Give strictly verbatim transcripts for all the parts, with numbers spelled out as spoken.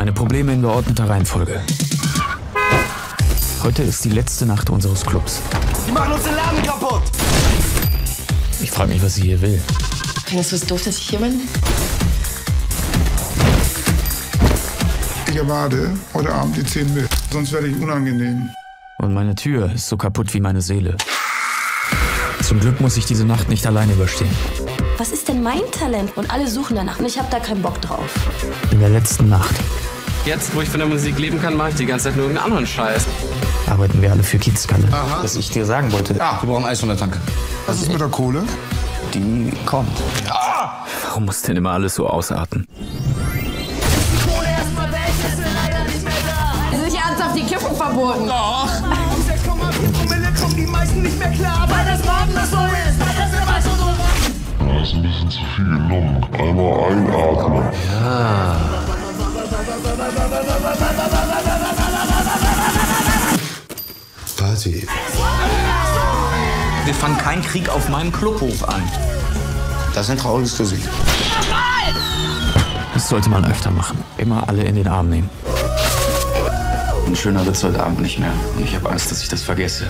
Meine Probleme in geordneter Reihenfolge. Heute ist die letzte Nacht unseres Clubs. Die machen uns den Laden kaputt! Ich frage mich, was sie hier will. Findest du es doof, dass ich hier bin? Ich erwarte heute Abend die zehn mit, sonst werde ich unangenehm. Und meine Tür ist so kaputt wie meine Seele. Zum Glück muss ich diese Nacht nicht alleine überstehen. Was ist denn mein Talent? Und alle suchen danach und ich habe da keinen Bock drauf. In der letzten Nacht Jetzt, wo ich von der Musik leben kann, mache ich die ganze Zeit nur irgendeinen anderen Scheiß. arbeiten wir alle für Kiezkalle. Aha. Was ich dir sagen wollte, Ah, wir brauchen Eis von der Tanke. Was ist mit der Kohle? die kommt. Warum muss denn immer alles so ausarten? Es ist nicht ernsthaft die Kippung verboten. Doch! sechs Komma fünf Promille kommen die meisten nicht mehr klar, weil das Morgen so ist, weil das immer so so war. Du hast ein bisschen zu viel genommen. Einmal einatmen. Party. Wir fangen keinen Krieg auf meinem Clubhof an. Das ist ein trauriges Gesicht. Das sollte man öfter machen. Immer alle in den Arm nehmen. Ein schöner wird's heute Abend nicht mehr. Und ich habe Angst, dass ich das vergesse.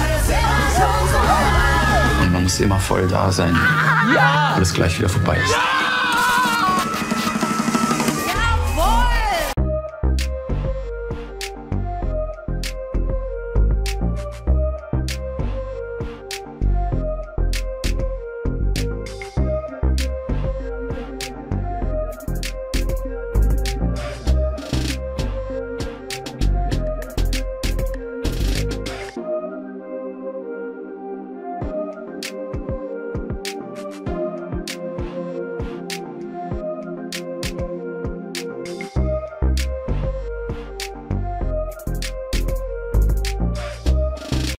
Und man muss immer voll da sein, bis gleich wieder vorbei ist.